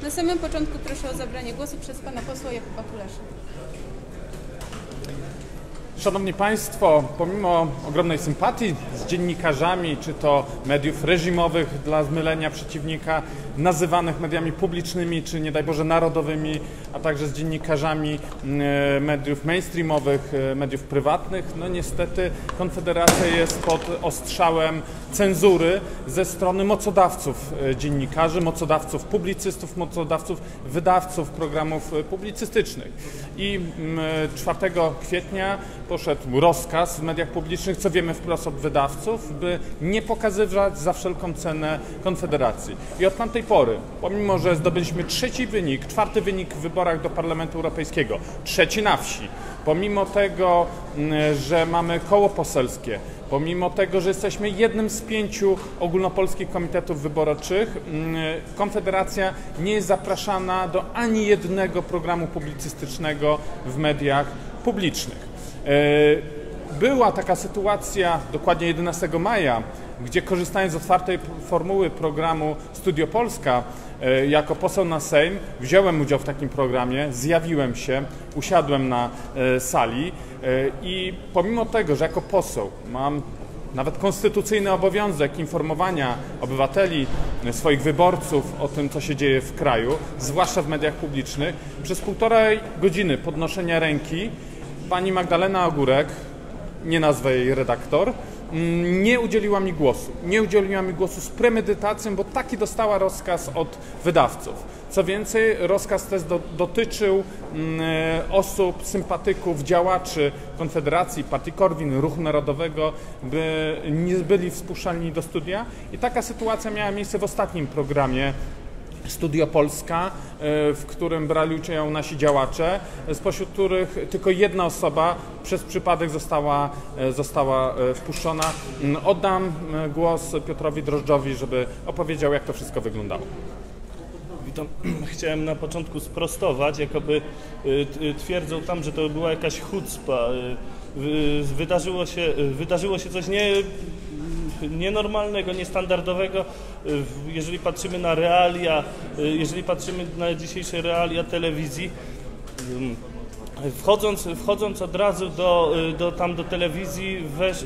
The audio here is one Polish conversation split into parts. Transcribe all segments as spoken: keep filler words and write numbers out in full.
Na samym początku proszę o zabranie głosu przez pana posła Jakuba Kulasza. Szanowni Państwo, pomimo ogromnej sympatii z dziennikarzami, czy to mediów reżimowych dla zmylenia przeciwnika, nazywanych mediami publicznymi, czy nie daj Boże narodowymi, a także z dziennikarzami mediów mainstreamowych, mediów prywatnych, no niestety Konfederacja jest pod ostrzałem cenzury ze strony mocodawców dziennikarzy, mocodawców publicystów, mocodawców wydawców programów publicystycznych. I czwartego kwietnia poszedł rozkaz w mediach publicznych, co wiemy wprost od wydawców, by nie pokazywać za wszelką cenę Konfederacji. I od tamtej pory, pomimo że zdobyliśmy trzeci wynik, czwarty wynik w wyborach do Parlamentu Europejskiego, trzeci na wsi, pomimo tego, że mamy koło poselskie, pomimo tego, że jesteśmy jednym z pięciu ogólnopolskich komitetów wyborczych, Konfederacja nie jest zapraszana do ani jednego programu publicystycznego w mediach publicznych. Była taka sytuacja dokładnie jedenastego maja, gdzie korzystając z otwartej formuły programu Studio Polska, jako poseł na Sejm wziąłem udział w takim programie, zjawiłem się, usiadłem na sali i pomimo tego, że jako poseł mam nawet konstytucyjny obowiązek informowania obywateli, swoich wyborców o tym, co się dzieje w kraju, zwłaszcza w mediach publicznych, przez półtorej godziny podnoszenia ręki pani Magdalena Ogórek, nie nazwę jej redaktor, nie udzieliła mi głosu. Nie udzieliła mi głosu z premedytacją, bo taki dostała rozkaz od wydawców. Co więcej, rozkaz też do, dotyczył mm, osób, sympatyków, działaczy Konfederacji, Partii Korwin, Ruchu Narodowego, by nie byli wpuszczalni do studia. I taka sytuacja miała miejsce w ostatnim programie Studio Polska, w którym brali udział nasi działacze, spośród których tylko jedna osoba przez przypadek została, została wpuszczona. Oddam głos Piotrowi Drożdżowi, żeby opowiedział, jak to wszystko wyglądało. Witam. Chciałem na początku sprostować, jakoby twierdzą tam, że to była jakaś chucpa. Wydarzyło się, wydarzyło się coś nie... nienormalnego, niestandardowego, jeżeli patrzymy na realia, jeżeli patrzymy na dzisiejsze realia telewizji. Wchodząc, wchodząc od razu do, do, tam do telewizji, weź,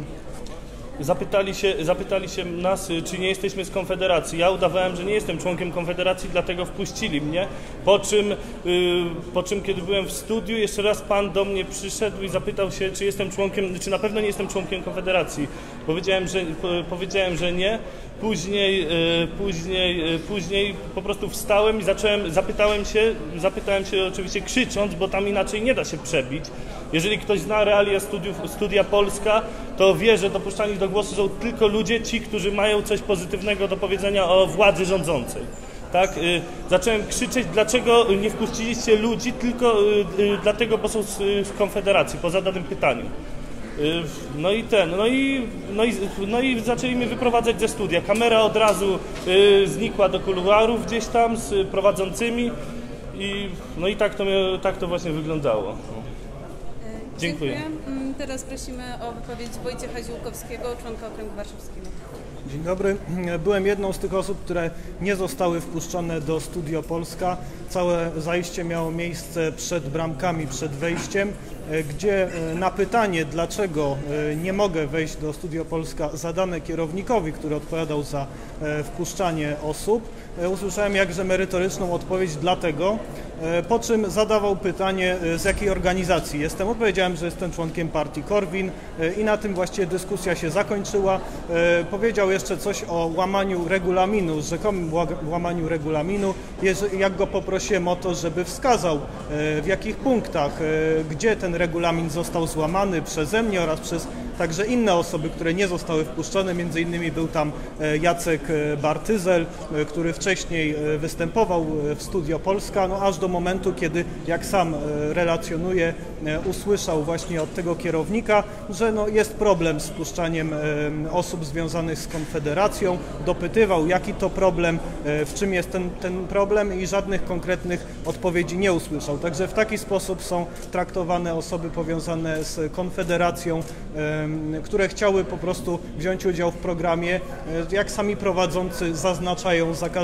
zapytali się, zapytali się nas, czy nie jesteśmy z Konfederacji. Ja udawałem, że nie jestem członkiem Konfederacji, dlatego wpuścili mnie. Po czym, po czym kiedy byłem w studiu, jeszcze raz pan do mnie przyszedł i zapytał się, czy jestem członkiem, czy na pewno nie jestem członkiem Konfederacji. Powiedziałem, że, powiedziałem, że nie. Później, później, później po prostu wstałem i zacząłem, zapytałem się, zapytałem się oczywiście krzycząc, bo tam inaczej nie da się przebić. Jeżeli ktoś zna realia studiów, Studia Polska, to wie, że dopuszczani do głosu są tylko ludzie, ci, którzy mają coś pozytywnego do powiedzenia o władzy rządzącej. Tak? Zacząłem krzyczeć, dlaczego nie wpuściliście ludzi, tylko dlatego, bo są z Konfederacji, po zadanym pytaniu. No i ten, no i, no, i, no i zaczęli mnie wyprowadzać ze studia. Kamera od razu y, znikła do kuluarów gdzieś tam z prowadzącymi i no i tak to, tak to właśnie wyglądało. Dziękuję. Dziękuję. Teraz prosimy o wypowiedź Wojciecha Ziółkowskiego, członka Okręgu Warszawskiego. Dzień dobry. Byłem jedną z tych osób, które nie zostały wpuszczone do Studio Polska. Całe zajście miało miejsce przed bramkami, przed wejściem, gdzie na pytanie, dlaczego nie mogę wejść do Studio Polska, zadane kierownikowi, który odpowiadał za wpuszczanie osób, usłyszałem jakże merytoryczną odpowiedź dlatego, po czym zadawał pytanie, z jakiej organizacji jestem. Odpowiedziałem, że jestem członkiem partii Korwin i na tym właściwie dyskusja się zakończyła. Powiedział jeszcze coś o łamaniu regulaminu, rzekomym łamaniu regulaminu. Jak go poprosiłem o to, żeby wskazał, w jakich punktach, gdzie ten regulamin został złamany przeze mnie oraz przez także inne osoby, które nie zostały wpuszczone. Między innymi był tam Jacek Bartyzel, który wcześniej występował w Studio Polska, no aż do momentu, kiedy, jak sam relacjonuje, usłyszał właśnie od tego kierownika, że no jest problem z wpuszczaniem osób związanych z Konfederacją. Dopytywał, jaki to problem, w czym jest ten, ten problem i żadnych konkretnych odpowiedzi nie usłyszał. Także w taki sposób są traktowane osoby powiązane z Konfederacją, które chciały po prostu wziąć udział w programie. Jak sami prowadzący zaznaczają, za każdym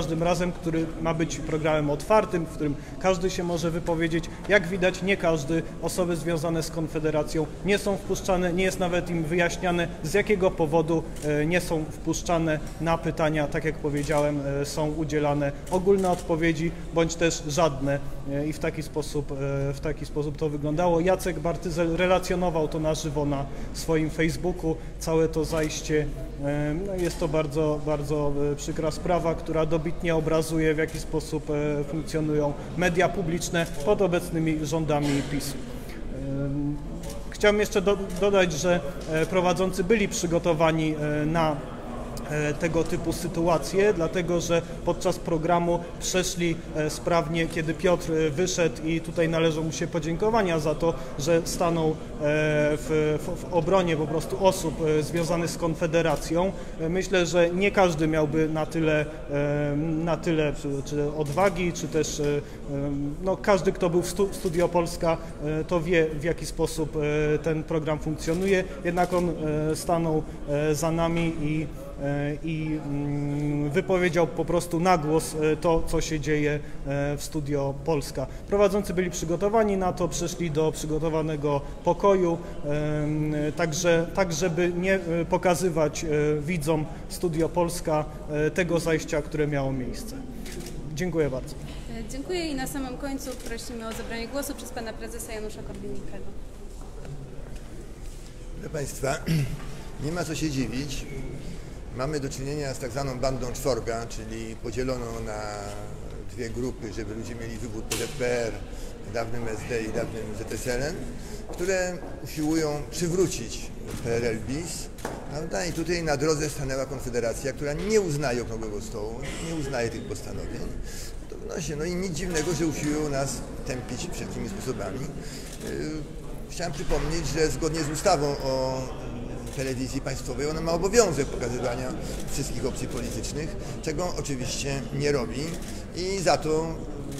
każdym razem, który ma być programem otwartym, w którym każdy się może wypowiedzieć. Jak widać, nie każdy, osoby związane z Konfederacją nie są wpuszczane, nie jest nawet im wyjaśniane, z jakiego powodu nie są wpuszczane na pytania. Tak jak powiedziałem, są udzielane ogólne odpowiedzi, bądź też żadne i w taki sposób, w taki sposób to wyglądało. Jacek Bartyzel relacjonował to na żywo na swoim Facebooku, całe to zajście. No jest to bardzo, bardzo przykra sprawa, która dobitnie obrazuje, w jaki sposób funkcjonują media publiczne pod obecnymi rządami PiSu. Chciałbym jeszcze do, dodać, że prowadzący byli przygotowani na tego typu sytuacje, dlatego że podczas programu przeszli sprawnie, kiedy Piotr wyszedł i tutaj należą mu się podziękowania za to, że stanął w, w, w obronie po prostu osób związanych z Konfederacją. Myślę, że nie każdy miałby na tyle, na tyle czy odwagi, czy też no, każdy, kto był w Studio Polska, to wie, w jaki sposób ten program funkcjonuje, jednak on stanął za nami i i wypowiedział po prostu na głos to, co się dzieje w Studio Polska. Prowadzący byli przygotowani na to, przyszli do przygotowanego pokoju, także, tak żeby nie pokazywać widzom Studio Polska tego zajścia, które miało miejsce. Dziękuję bardzo. Dziękuję i na samym końcu prosimy o zabranie głosu przez pana prezesa Janusza Korwin-Mikkego. Proszę Państwa, nie ma co się dziwić. Mamy do czynienia z tak zwaną bandą czworga, czyli podzieloną na dwie grupy, żeby ludzie mieli wybór P Z P R, dawnym S D i dawnym Z S L N, które usiłują przywrócić P R L bis, prawda? I tutaj na drodze stanęła Konfederacja, która nie uznaje Okrągłego Stołu, nie uznaje tych postanowień. To wnosi, no i nic dziwnego, że usiłują nas tępić wszelkimi sposobami. Chciałem przypomnieć, że zgodnie z ustawą o telewizji państwowej, ona ma obowiązek pokazywania wszystkich opcji politycznych, czego oczywiście nie robi i za to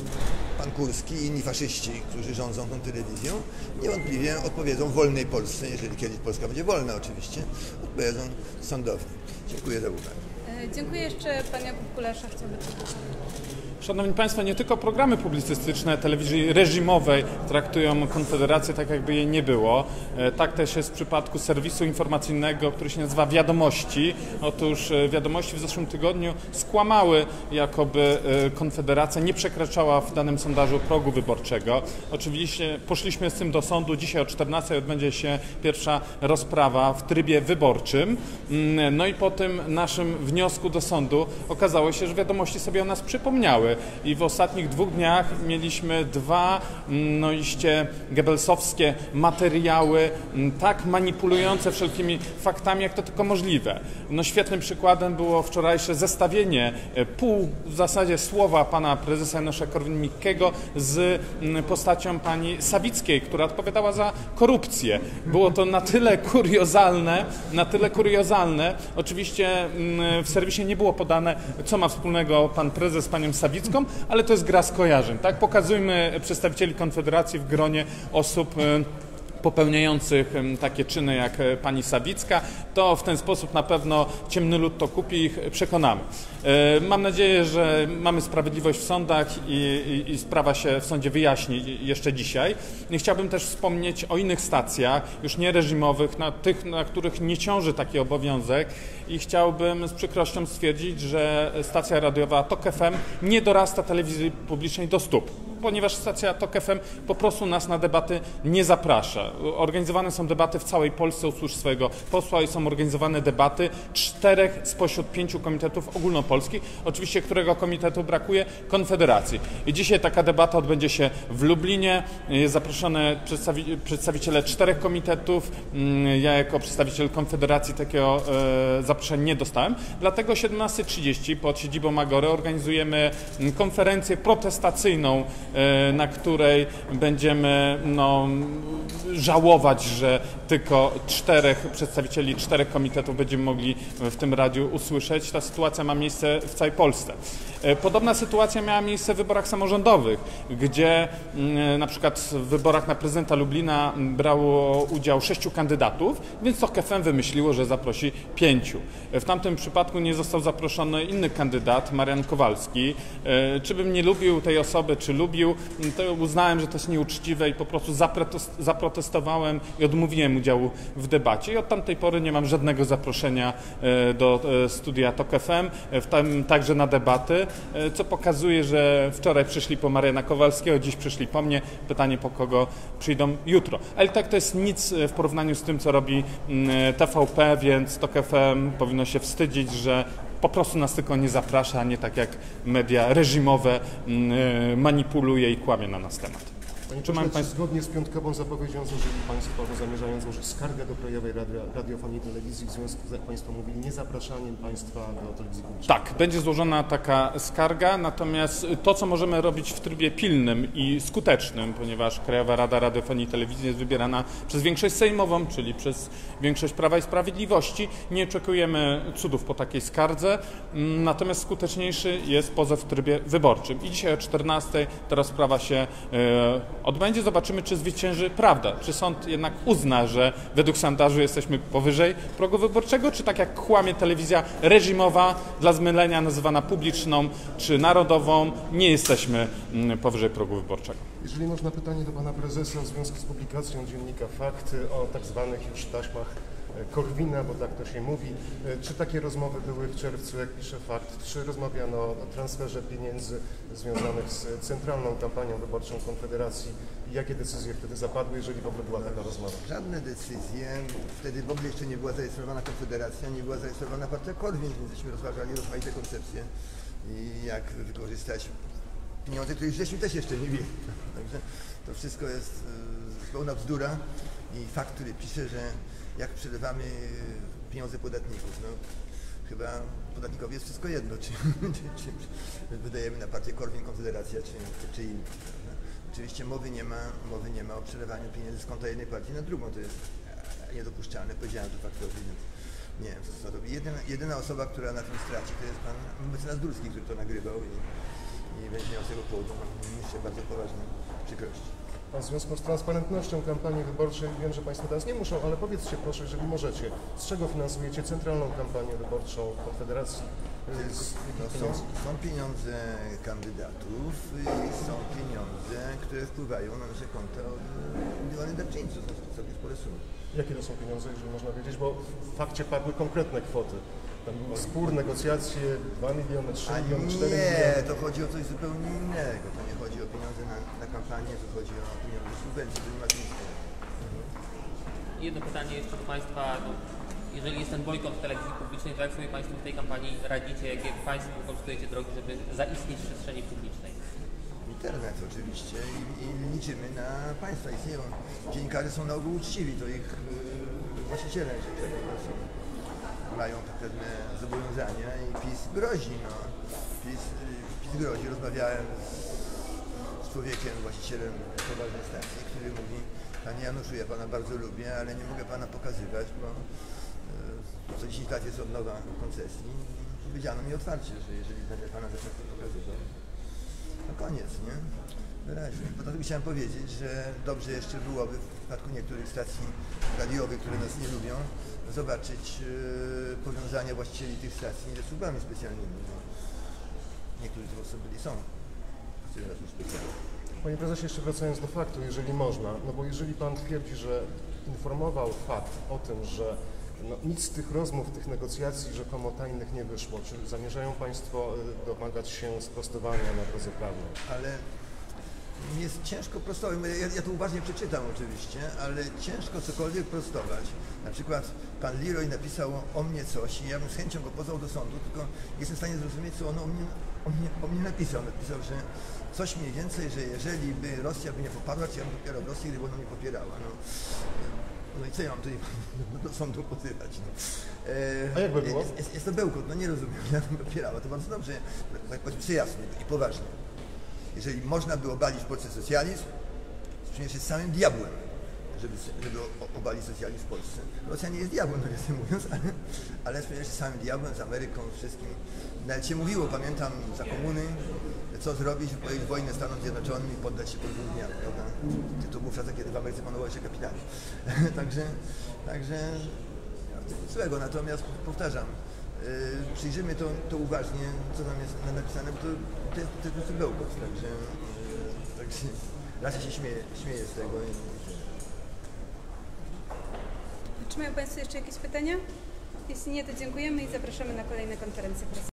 pan Kurski i inni faszyści, którzy rządzą tą telewizją, niewątpliwie odpowiedzą wolnej Polsce, jeżeli kiedyś Polska będzie wolna oczywiście, odpowiedzą sądownie. Dziękuję za uwagę. Dziękuję. Jeszcze pan Jakub Kulesza chciałby coś powiedzieć. Szanowni Państwo, nie tylko programy publicystyczne telewizji reżimowej traktują Konfederację tak, jakby jej nie było. Tak też jest w przypadku serwisu informacyjnego, który się nazywa Wiadomości. Otóż Wiadomości w zeszłym tygodniu skłamały, jakoby Konfederacja nie przekraczała w danym sondażu progu wyborczego. Oczywiście poszliśmy z tym do sądu. Dzisiaj o czternastej odbędzie się pierwsza rozprawa w trybie wyborczym. No i po tym naszym wniosku do sądu okazało się, że Wiadomości sobie o nas przypomniały. I w ostatnich dwóch dniach mieliśmy dwa no iście gebelsowskie materiały, tak manipulujące wszelkimi faktami, jak to tylko możliwe. No świetnym przykładem było wczorajsze zestawienie pół w zasadzie słowa pana prezesa Janusza Korwin-Mikkego z postacią pani Sawickiej, która odpowiadała za korupcję. Było to na tyle kuriozalne, na tyle kuriozalne. Oczywiście w serwisie nie było podane, co ma wspólnego pan prezes z panią Sawicką, ale to jest gra skojarzeń. Tak? Pokazujmy przedstawicieli Konfederacji w gronie osób popełniających takie czyny jak pani Sawicka, to w ten sposób na pewno ciemny lud to kupi, ich przekonamy. Mam nadzieję, że mamy sprawiedliwość w sądach i, i, i sprawa się w sądzie wyjaśni jeszcze dzisiaj. Chciałbym też wspomnieć o innych stacjach, już nie reżimowych, na tych, na których nie ciąży taki obowiązek i chciałbym z przykrością stwierdzić, że stacja radiowa Tok F M nie dorasta telewizji publicznej do stóp, ponieważ stacja Tok F M po prostu nas na debaty nie zaprasza. Organizowane są debaty w całej Polsce, usłysz swojego posła i są organizowane debaty czterech spośród pięciu komitetów ogólnopolskich. Oczywiście którego komitetu brakuje? Konfederacji. I dzisiaj taka debata odbędzie się w Lublinie. Jest zaproszone przedstawi przedstawiciele czterech komitetów. Ja jako przedstawiciel Konfederacji takiego e, zaproszenia nie dostałem. Dlatego o siedemnastej trzydzieści pod siedzibą Agory organizujemy konferencję protestacyjną na której będziemy no, żałować, że tylko czterech przedstawicieli czterech komitetów będziemy mogli w tym radiu usłyszeć. Ta sytuacja ma miejsce w całej Polsce. Podobna sytuacja miała miejsce w wyborach samorządowych, gdzie na przykład w wyborach na prezydenta Lublina brało udział sześciu kandydatów, więc to K F M wymyśliło, że zaprosi pięciu. W tamtym przypadku nie został zaproszony inny kandydat, Marian Kowalski. Czy bym nie lubił tej osoby, czy lubił, to uznałem, że to jest nieuczciwe i po prostu zaprotestowałem i odmówiłem udziału w debacie. I od tamtej pory nie mam żadnego zaproszenia do studia Tok F M, w tym także na debaty, co pokazuje, że wczoraj przyszli po Mariana Kowalskiego, dziś przyszli po mnie. Pytanie, po kogo przyjdą jutro. Ale tak to jest nic w porównaniu z tym, co robi T V P, więc Tok F M powinno się wstydzić, że po prostu nas tylko nie zaprasza, a nie tak jak media reżimowe manipuluje i kłamie na nas temat. Panie pośle, czy państw... zgodnie z piątkową zapowiedzią złożyli Państwo, albo zamierzają złożyć skargę do Krajowej Radio, Radiofonii i Telewizji w związku z, jak Państwo mówili, niezapraszaniem Państwa do telewizji publicznej? Tak, będzie złożona taka skarga, natomiast to, co możemy robić w trybie pilnym i skutecznym, ponieważ Krajowa Rada Radiofonii i Telewizji jest wybierana przez większość sejmową, czyli przez większość Prawa i Sprawiedliwości, nie oczekujemy cudów po takiej skardze, natomiast skuteczniejszy jest pozew w trybie wyborczym. I dzisiaj o czternastej ta rozprawa się yy, odbędzie. Zobaczymy, czy zwycięży prawda. Czy sąd jednak uzna, że według sondażu jesteśmy powyżej progu wyborczego, czy tak jak kłamie telewizja reżimowa, dla zmylenia nazywana publiczną czy narodową, nie jesteśmy powyżej progu wyborczego. Jeżeli można pytanie do Pana Prezesa w związku z publikacją dziennika Fakty o tak zwanych już taśmach Korwina, bo tak to się mówi. Czy takie rozmowy były w czerwcu, jak pisze Fakt? Czy rozmawiano o transferze pieniędzy związanych z centralną kampanią wyborczą Konfederacji? I jakie decyzje wtedy zapadły, jeżeli w ogóle była taka rozmowa? Żadne decyzje. Wtedy w ogóle jeszcze nie była zarejestrowana Konfederacja, nie była zarejestrowana partia Korwin, więc żeśmy rozważali rozmaite koncepcje i jak wykorzystać pieniądze, które już żeśmy też jeszcze nie mieli. Także to wszystko jest zupełna bzdura i Fakt, który pisze, że jak przelewamy pieniądze podatników. No, chyba podatnikowi jest wszystko jedno, czy, czy, czy wydajemy na partię Korwin, Konfederacja, czy, czy, czy inny. Oczywiście mowy nie, ma, mowy nie ma o przelewaniu pieniędzy z konta jednej partii na drugą. To jest niedopuszczalne. Powiedziałem to Faktowi, więc nie wiem, co to robi. Jedyna, jedyna osoba, która na tym straci, to jest pan mecenas Dulski, który to nagrywał i, i będzie miał z tego powodu jeszcze bardzo poważne przykrości. A w związku z transparentnością kampanii wyborczej, wiem, że Państwo teraz nie muszą, ale powiedzcie proszę, jeżeli możecie, z czego finansujecie centralną kampanię wyborczą Konfederacji? Z, no, są, są pieniądze kandydatów i są pieniądze, które wpływają na nasze konta od indywidualnych darczyńców. To są spore sumy. Jakie to są pieniądze, jeżeli można wiedzieć, bo w Fakcie padły konkretne kwoty. Tam był spór, negocjacje, dwa miliony, trzy miliony, cztery miliony. Nie, to chodzi o coś zupełnie innego. To nie chodzi o pieniądze na, na kampanię, to chodzi o pieniądze subwencji, to nie ma nic. Jedno pytanie jeszcze do Państwa. No, jeżeli jest ten bojkot w telewizji publicznej, to jak sobie Państwo w tej kampanii radzicie, jakie Państwo wykorzystujecie drogi, żeby zaistnieć w przestrzeni publicznej? Internet oczywiście i, i liczymy na Państwa. Istnieją. Dziennikarze są na ogół uczciwi, to ich yy, właściciele, że tak są. Mają pewne zobowiązania i PiS grozi. No. PiS, PiS grozi. Rozmawiałem z, z człowiekiem, właścicielem poważnej stacji, który mówi: Panie Januszu, ja Pana bardzo lubię, ale nie mogę Pana pokazywać, bo e, co dziesięć lat jest odnowa koncesji. Powiedziano mi otwarcie, że jeżeli będę Pana zaczął pokazywał, to koniec, nie? Wyraźnie. Poza tym chciałem powiedzieć, że dobrze jeszcze byłoby w przypadku niektórych stacji radiowych, które nas nie lubią, zobaczyć e, powiązania właścicieli tych stacji ze służbami specjalnymi. No. Niektórzy z osób byli są w służb specjalnych. Panie Prezesie, jeszcze wracając do Faktu, jeżeli można, no bo jeżeli Pan twierdzi, że informował Fakt o tym, że no, nic z tych rozmów, tych negocjacji rzekomo tajnych nie wyszło, czy zamierzają Państwo domagać się sprostowania na drodze prawnej? Ale mi jest ciężko prostować, ja, ja to uważnie przeczytam oczywiście, ale ciężko cokolwiek prostować. Na przykład pan Leroy napisał o mnie coś i ja bym z chęcią go pozwał do sądu, tylko jestem w stanie zrozumieć, co on o mnie, o mnie, o mnie napisał. Napisał, że coś mniej więcej, że jeżeli by Rosja by nie poparła, to ja bym popierał Rosję, gdyby ona mnie popierała. No, no i co ja mam tutaj do sądu pozywać? No. E, A jak by było? Jest, jest, jest to bełkot, no nie rozumiem, ja bym popierała, to bardzo dobrze, powiedzmy sobie jasnie i poważnie. jeżeli można by obalić w Polsce socjalizm, przecież jest samym diabłem, żeby, żeby obalić socjalizm w Polsce. Rosja nie jest diabłem, nawiasem mówiąc, ale, ale przecież jest samym diabłem, z Ameryką, z wszystkim. Nawet się mówiło, pamiętam, za komuny, co zrobić, wypowiedzieć wojnę Stanom Zjednoczonym i poddać się po dwóch dniach, prawda? To był w czasach, kiedy w Ameryce panował jeszcze kapitalizm. także, także złego, natomiast powtarzam, yy, przyjrzymy to, to uważnie, co tam jest napisane, bo to, to jest po prostu bełkot, także, yy, także raczej się śmieję, śmieję z tego. Czy mają Państwo jeszcze jakieś pytania? Jeśli nie, to dziękujemy i zapraszamy na kolejne konferencje prasowe.